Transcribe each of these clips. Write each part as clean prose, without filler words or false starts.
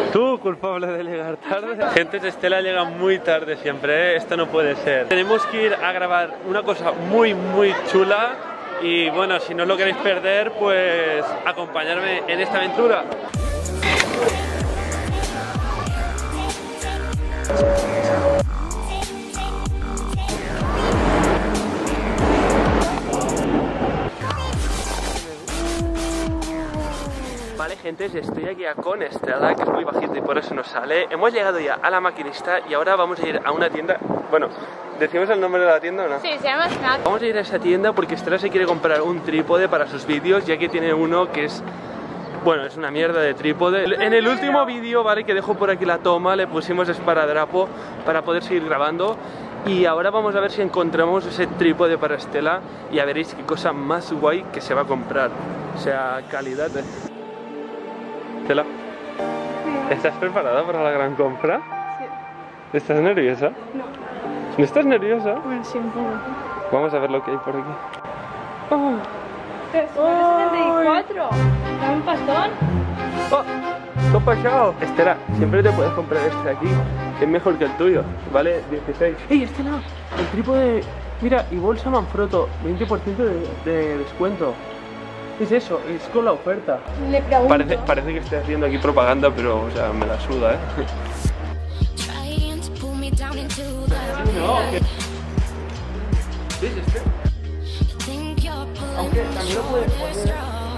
Tú, culpable de llegar tarde. Gente, Estela llega muy tarde siempre, ¿eh? Esto no puede ser. Tenemos que ir a grabar una cosa muy chula. Y bueno, si no lo queréis perder, pues acompañarme en esta aventura. Vale, gente, estoy aquí con Estela, que es muy bajito y por eso nos sale. Hemos llegado ya a la maquinista y ahora vamos a ir a una tienda. Bueno, ¿decimos el nombre de la tienda o no? Sí, se llama Snack. Vamos a ir a esa tienda porque Estela se quiere comprar un trípode para sus vídeos, ya que tiene uno que es... Bueno, es una mierda de trípode. En el último vídeo, vale, que dejo por aquí la toma, le pusimos esparadrapo para poder seguir grabando. Y ahora vamos a ver si encontramos ese trípode para Estela y ya veréis qué cosa más guay que se va a comprar. O sea, calidad, Estela, ¿estás preparada para la gran compra? Sí. ¿Estás nerviosa? No. ¿No estás nerviosa? Bueno, sí, un poco. Vamos a ver lo que hay por aquí. Oh. 374. ¿Dame un pastón? ¡Oh! ¿Qué ha pasado? Estela, siempre te puedes comprar este de aquí, que es mejor que el tuyo, vale 16. ¡Ey, Estela! El trípode, mira, y bolsa Manfrotto, 20% de descuento. Es eso, es con la oferta. Le pregunto. Parece que estoy haciendo aquí propaganda, pero, o sea, me la suda, ¿eh? No, ¿qué? ¿Sí es este? Aunque también lo puedes poner.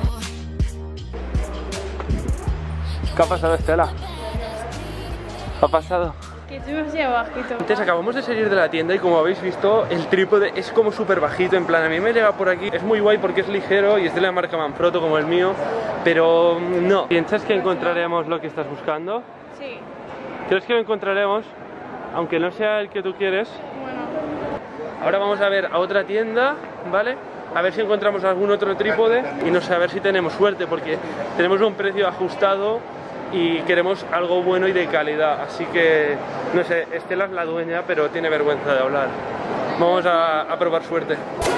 ¿Qué ha pasado, Estela? ¿Qué ha pasado? Que tú demasiado bajito. Antes acabamos de salir de la tienda y como habéis visto el trípode es como súper bajito, en plan a mí me llega por aquí, es muy guay porque es ligero y es de la marca Manfrotto como el mío, pero no. ¿Piensas que encontraremos lo que estás buscando? Sí. ¿Crees que lo encontraremos? Aunque no sea el que tú quieres. Bueno. Ahora vamos a ver a otra tienda, ¿vale? A ver si encontramos algún otro trípode y no sé, a ver si tenemos suerte porque tenemos un precio ajustado y queremos algo bueno y de calidad, así que no sé, Estela es la dueña pero tiene vergüenza de hablar. Vamos a probar suerte.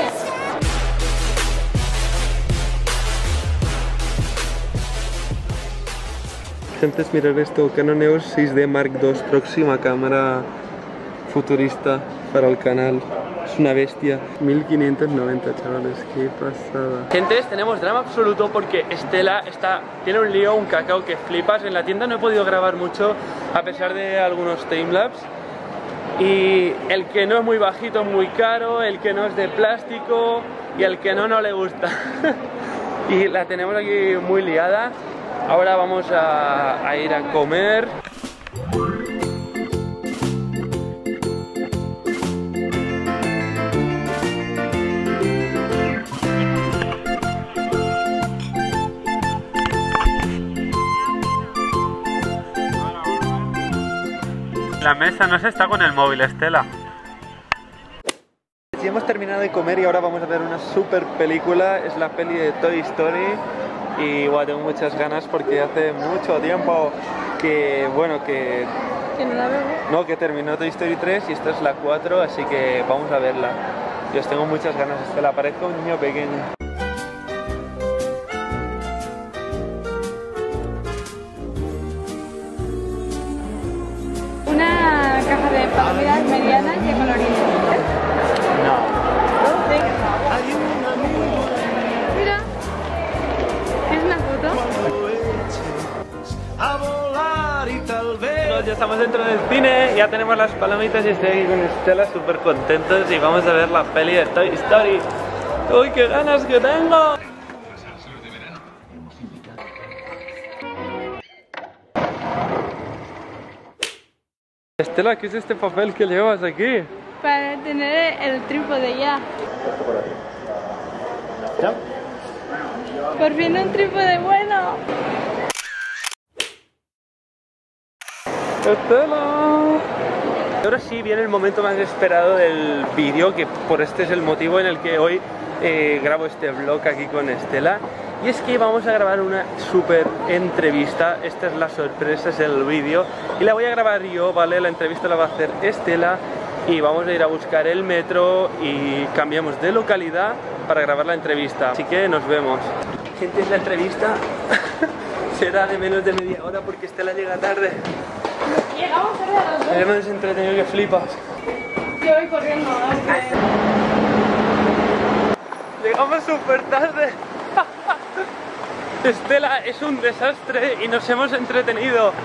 Gente, mirad esto, Canon EOS 6D Mark II, próxima cámara futurista para el canal. Es una bestia. 1590, chavales, qué pasada. Gente, tenemos drama absoluto porque Estela tiene un lío, un cacao que flipas. En la tienda no he podido grabar mucho a pesar de algunos timelapse. Y el que no es muy bajito es muy caro, el que no es de plástico y el que no le gusta. Y la tenemos aquí muy liada. Ahora vamos a ir a comer. La mesa no se está con el móvil, Estela. Ya hemos terminado de comer y ahora vamos a ver una super película. Es la peli de Toy Story. Y bueno, tengo muchas ganas porque hace mucho tiempo que, bueno, que no la veo. No, que terminó Toy Story 3 y esta es la 4, así que vamos a verla. Yo os tengo muchas ganas, Estela, parezco un niño pequeño. Una caja de palomitas medianas de colorines. No. Mira. ¿Es una foto? Ya estamos dentro del cine, ya tenemos las palomitas y estoy aquí con Estela súper contentos y vamos a ver la peli de Toy Story. ¡Uy, qué ganas que tengo! Estela, ¿qué es este papel que llevas aquí? Para tener el trípode ya. ¿Ya? Por fin un trípode bueno. ¡Estela! Ahora sí viene el momento más esperado del vídeo, que por este es el motivo en el que hoy grabo este vlog aquí con Estela. Y es que vamos a grabar una súper entrevista. Esta es la sorpresa, es el vídeo. Y la voy a grabar yo, ¿vale? La entrevista la va a hacer Estela. Y vamos a ir a buscar el metro y cambiamos de localidad para grabar la entrevista. Así que nos vemos. Gente, es la entrevista. será de menos de media hora porque Estela llega tarde. Llegamos tarde a las 2. Hemos entretenido que flipas. Yo voy corriendo, aunque... Llegamos súper tarde. Estela es un desastre y nos hemos entretenido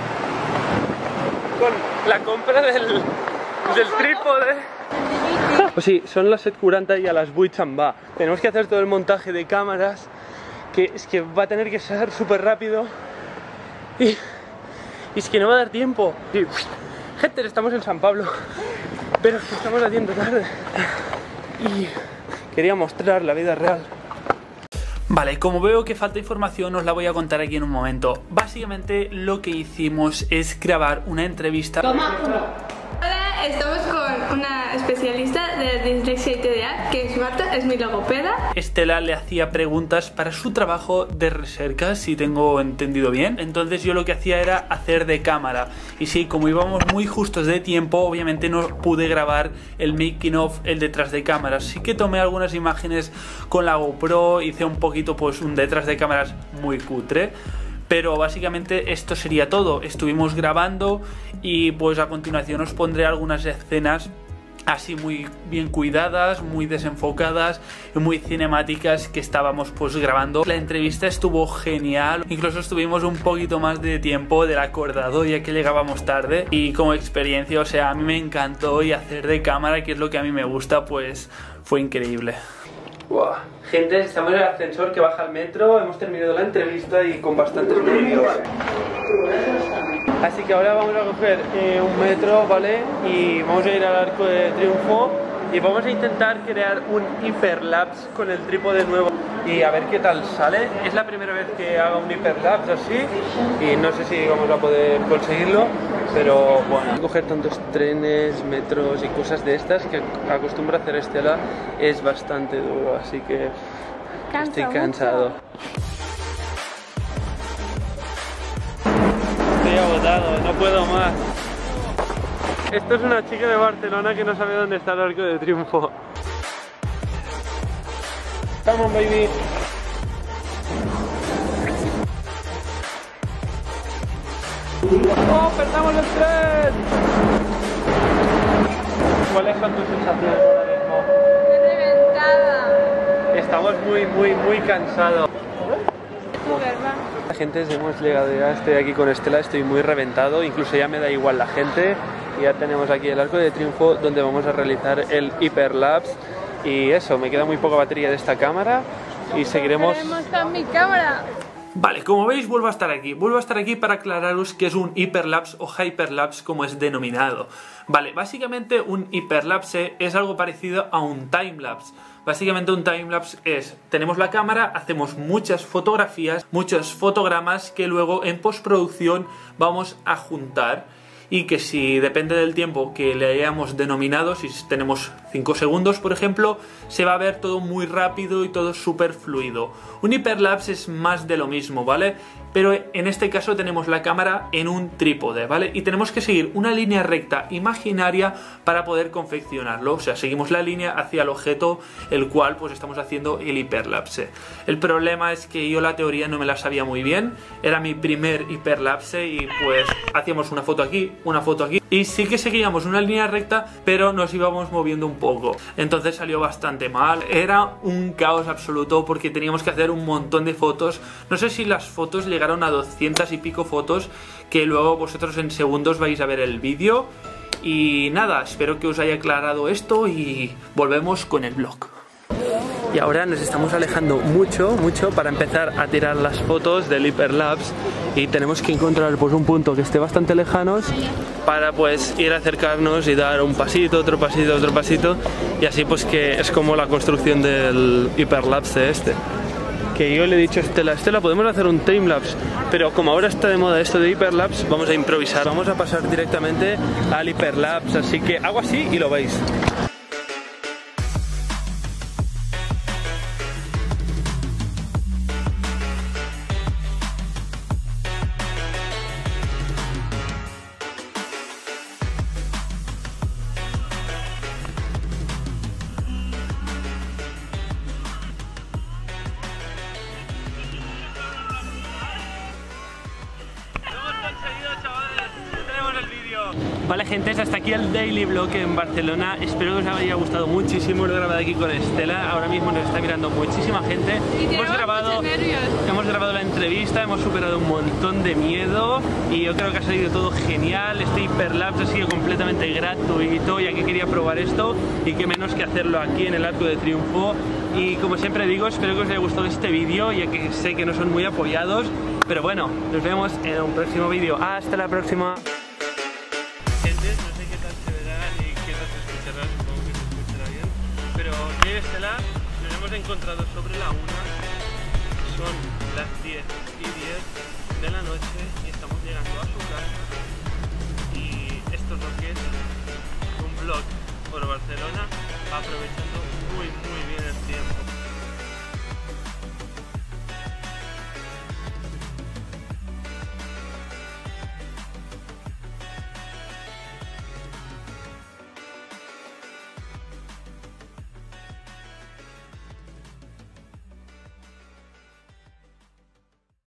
con la compra del trípode. Pues sí, son las 7:40 y a las 8 se'n va. Tenemos que hacer todo el montaje de cámaras, que es que va a tener que ser súper rápido y es que no va a dar tiempo. Sí. Gente, estamos en San Pablo, pero es que estamos haciendo tarde y quería mostrar la vida real. Vale, como veo que falta información os la voy a contar aquí en un momento. Básicamente lo que hicimos es grabar una entrevista. Hola, estamos con una especialista de dislexia y TDA, que es Marta, es mi logopeda. Estela le hacía preguntas para su trabajo de recerca, si tengo entendido bien. Entonces yo lo que hacía era hacer de cámara. Y sí, como íbamos muy justos de tiempo, obviamente no pude grabar el making of, el detrás de cámaras. Sí que tomé algunas imágenes con la GoPro, hice un poquito pues un detrás de cámaras muy cutre. Pero básicamente esto sería todo. Estuvimos grabando y pues a continuación os pondré algunas escenas así muy bien cuidadas, muy desenfocadas y muy cinemáticas que estábamos pues grabando. La entrevista estuvo genial, incluso estuvimos un poquito más de tiempo del acordado ya que llegábamos tarde, y como experiencia, o sea, a mí me encantó, y hacer de cámara, que es lo que a mí me gusta, pues fue increíble. Wow. Gente, estamos en el ascensor que baja al metro, hemos terminado la entrevista y con bastantes nervios. Así que ahora vamos a coger un metro, ¿vale? Y vamos a ir al Arco de Triunfo y vamos a intentar crear un hiperlapse con el trípode nuevo y a ver qué tal sale. Es la primera vez que hago un hiperlapse así y no sé si vamos a poder conseguirlo, pero bueno, coger tantos trenes, metros y cosas de estas que acostumbra hacer Estela es bastante duro, así que estoy cansado. Estoy agotado, no puedo más. Esto es una chica de Barcelona que no sabe dónde está el Arco de Triunfo. Come on, baby. ¡Oh, perdamos el tren! ¿Cuáles son tus sensaciones ahora mismo? Estoy reventada. Estamos muy cansados. La gente, hemos llegado ya, estoy aquí con Estela, estoy muy reventado, incluso ya me da igual la gente. Y ya tenemos aquí el Arco de Triunfo donde vamos a realizar el hiperlapse. Y eso, me queda muy poca batería de esta cámara y seguiremos... con mi cámara. Vale, como veis vuelvo a estar aquí para aclararos qué es un hiperlapse o hyperlapse, como es denominado. Vale, básicamente un hiperlapse es algo parecido a un timelapse. Básicamente un timelapse es, tenemos la cámara, hacemos muchas fotografías, muchos fotogramas que luego en postproducción vamos a juntar, y que si depende del tiempo que le hayamos denominado, si tenemos 5 segundos por ejemplo, se va a ver todo muy rápido y todo súper fluido. Un hiperlapse es más de lo mismo, ¿vale? Pero en este caso tenemos la cámara en un trípode, ¿vale? Y tenemos que seguir una línea recta imaginaria para poder confeccionarlo. O sea, seguimos la línea hacia el objeto el cual pues estamos haciendo el hiperlapse. El problema es que yo la teoría no me la sabía muy bien. Era mi primer hiperlapse y pues hacíamos una foto aquí, una foto aquí, y sí que seguíamos una línea recta, pero nos íbamos moviendo un poco. Entonces salió bastante mal. Era un caos absoluto porque teníamos que hacer un montón de fotos. No sé si las fotos llegaron a 200 y pico fotos, que luego vosotros en segundos vais a ver el vídeo. Y nada, espero que os haya aclarado esto y volvemos con el vlog. Y ahora nos estamos alejando mucho para empezar a tirar las fotos del hiperlapse, y tenemos que encontrar pues un punto que esté bastante lejanos para pues ir a acercarnos y dar un pasito, otro pasito, y así pues que es como la construcción del hiperlapse este. Que yo le he dicho a Estela, podemos hacer un timelapse, pero como ahora está de moda esto de hiperlapse, vamos a improvisar, vamos a pasar directamente al hiperlapse, así que hago así y lo veis. Vale, gente, hasta aquí el daily vlog en Barcelona. Espero que os haya gustado muchísimo. Lo he grabado aquí con Estela. Ahora mismo nos está mirando muchísima gente. Hemos grabado la entrevista, hemos superado un montón de miedo y yo creo que ha salido todo genial. Este Hyperlapse ha sido completamente gratuito, ya que quería probar esto y qué menos que hacerlo aquí en el Arco de Triunfo. Y como siempre digo, espero que os haya gustado este vídeo, ya que sé que no son muy apoyados, pero bueno, nos vemos en un próximo vídeo. Hasta la próxima. Gente, no sé qué tal se verá ni qué tal se escuchará, supongo que se escuchará bien, pero yo y Estela nos hemos encontrado sobre la 1, son las 10:10 de la noche y estamos llegando a su casa, y esto es lo que es un vlog por Barcelona, aprovechando muy bien el tiempo.